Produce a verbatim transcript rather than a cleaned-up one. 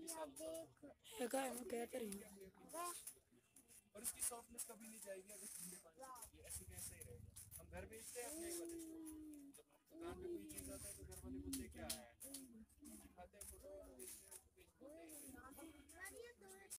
देखा है मैं कहता रही हूँ। और इसकी सॉफ्टनेस कभी नहीं जाएगी अगर ठंडे पानी से ये ऐसे कैसे ही रहेगा। हम घर बेचते हैं अपने वाले, जब दुकान पे कोई चीज आता है तो घर वाले बोलते क्या है, खाते हैं फोटो और बेचते हैं तो बेच बोलते हैं